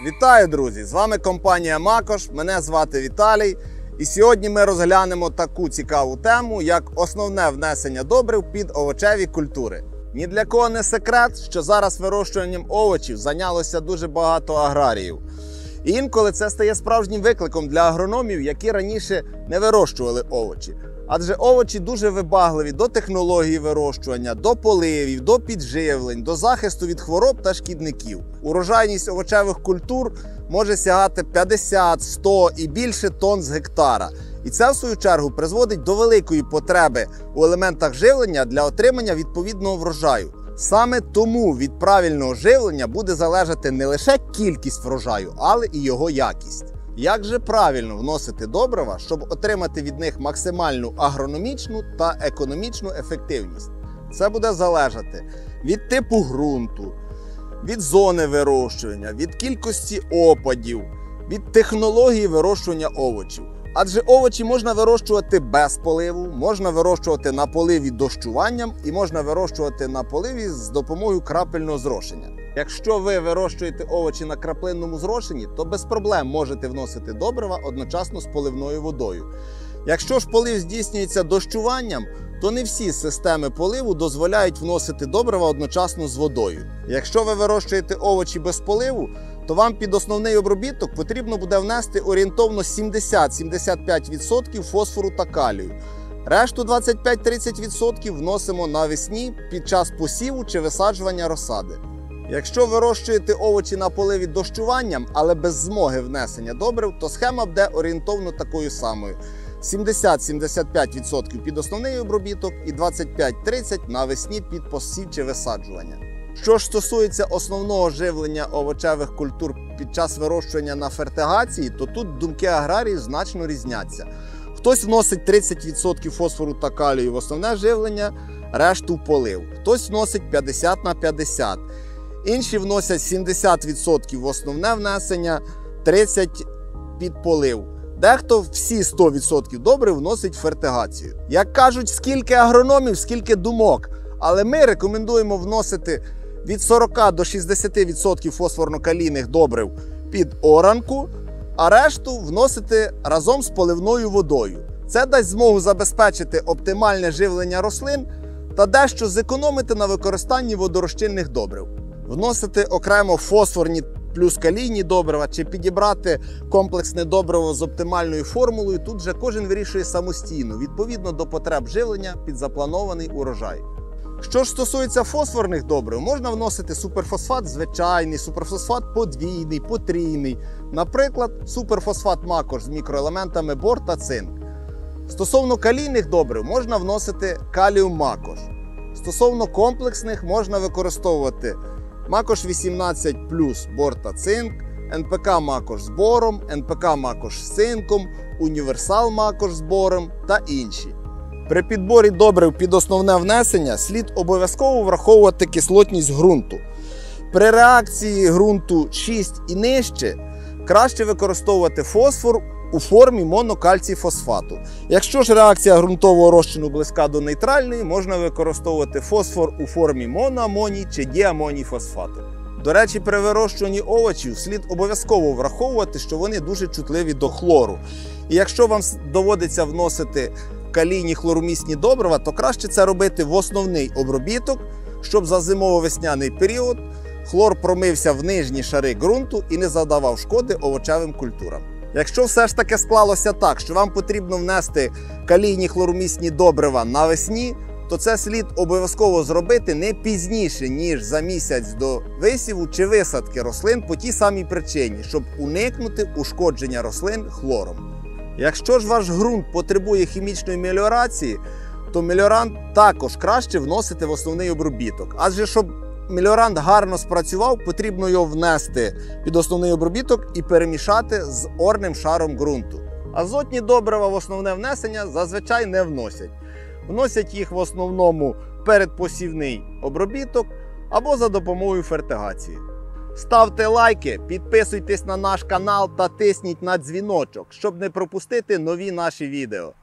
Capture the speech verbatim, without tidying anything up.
Вітаю, друзі! З вами компанія Макош, мене звати Віталій. І сьогодні ми розглянемо таку цікаву тему, як основне внесення добрив під овочеві культури. Ні для кого не секрет, що зараз вирощуванням овочів зайнялося дуже багато аграріїв. І інколи це стає справжнім викликом для агрономів, які раніше не вирощували овочі. Адже овочі дуже вибагливі до технології вирощування, до поливів, до підживлень, до захисту від хвороб та шкідників. Урожайність овочевих культур може сягати п'ятдесят, сто і більше тонн з гектара. І це, в свою чергу, призводить до великої потреби у елементах живлення для отримання відповідного врожаю. Саме тому від правильного живлення буде залежати не лише кількість врожаю, але і його якість. Як же правильно вносити добрива, щоб отримати від них максимальну агрономічну та економічну ефективність? Це буде залежати від типу ґрунту, від зони вирощування, від кількості опадів, від технології вирощування овочів. Адже овочі можна вирощувати без поливу, можна вирощувати на поливі дощуванням і можна вирощувати на поливі з допомогою крапельного зрошення. Якщо ви вирощуєте овочі на краплинному зрошенні, то без проблем можете вносити добрива одночасно з поливною водою. Якщо ж полив здійснюється дощуванням, то не всі системи поливу дозволяють вносити добрива одночасно з водою. Якщо ви вирощуєте овочі без поливу, то вам під основний обробіток потрібно буде внести орієнтовно сімдесят - сімдесят п'ять відсотків фосфору та калію. Решту двадцять п'ять - тридцять відсотків вносимо навесні під час посіву чи висаджування розсади. Якщо вирощуєте овочі на поливі дощуванням, але без змоги внесення добрив, то схема буде орієнтовно такою самою. сімдесят - сімдесят п'ять відсотків під основний обробіток і двадцять п'ять - тридцять навесні під посів чи висаджування. Що ж стосується основного живлення овочевих культур під час вирощування на фертигації, то тут думки аграріїв значно різняться. Хтось вносить тридцять відсотків фосфору та калію в основне живлення, решту в полив. Хтось вносить п'ятдесят на п'ятдесят. Інші вносять сімдесят відсотків в основне внесення, тридцять відсотків під полив. Дехто всі сто відсотків добрив вносить в фертигацію. Як кажуть, скільки агрономів, скільки думок. Але ми рекомендуємо вносити від сорока до шістдесяти відсотків фосфорно-калійних добрив під оранку, а решту вносити разом з поливною водою. Це дасть змогу забезпечити оптимальне живлення рослин та дещо зекономити на використанні водорозчинних добрив. Вносити окремо фосфорні плюс калійні добрива чи підібрати комплексне добриво з оптимальною формулою, тут вже кожен вирішує самостійно, відповідно до потреб живлення під запланований урожай. Що ж стосується фосфорних добрив, можна вносити суперфосфат звичайний, суперфосфат подвійний, потрійний, наприклад, суперфосфат Макош з мікроелементами бор та цинк. Стосовно калійних добрив можна вносити каліум Макош. Стосовно комплексних можна використовувати Макош вісімнадцять плюс бор та цинк, ен пе ка Макош з бором, ен пе ка Макош з цинком, Універсал Макош з бором та інші. При підборі добрив під основне внесення слід обов'язково враховувати кислотність ґрунту. При реакції ґрунту шість і нижче краще використовувати фосфор у формі монокальцій-фосфату. Якщо ж реакція ґрунтового розчину близька до нейтральної, можна використовувати фосфор у формі моноамоній чи діамоній фосфату. До речі, при вирощуванні овочів слід обов'язково враховувати, що вони дуже чутливі до хлору. І якщо вам доводиться вносити калійні хлоромісні добрива, то краще це робити в основний обробіток, щоб за зимово-весняний період хлор промився в нижні шари ґрунту і не завдавав шкоди овочевим культурам. Якщо все ж таки склалося так, що вам потрібно внести калійні хлоромісні добрива навесні, то це слід обов'язково зробити не пізніше, ніж за місяць до висіву чи висадки рослин по тій самій причині, щоб уникнути ушкодження рослин хлором. Якщо ж ваш ґрунт потребує хімічної меліорації, то меліорант також краще вносити в основний обробіток. Адже щоб меліорант гарно спрацював, потрібно його внести під основний обробіток і перемішати з орним шаром ґрунту. Азотні добрива в основне внесення зазвичай не вносять. Вносять їх в основному передпосівний обробіток або за допомогою фертигації. Ставте лайки, підписуйтесь на наш канал та тисніть на дзвіночок, щоб не пропустити нові наші відео.